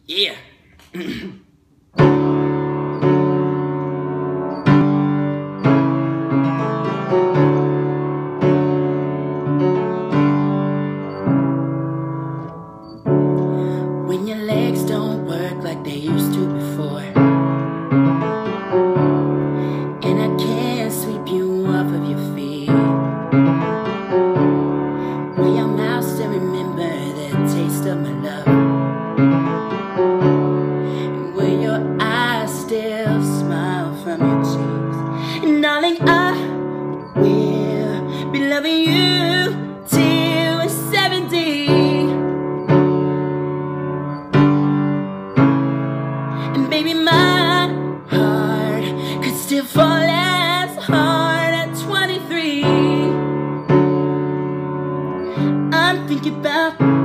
Yeah. When your legs don't work like they used to before, and I can't sweep you off of your feet, will your mouth still remember the taste of my love? And will your eyes still smile from your cheeks? And darling, I will be loving you till we're 70. And baby, my heart could still fall as hard at 23. I'm thinking about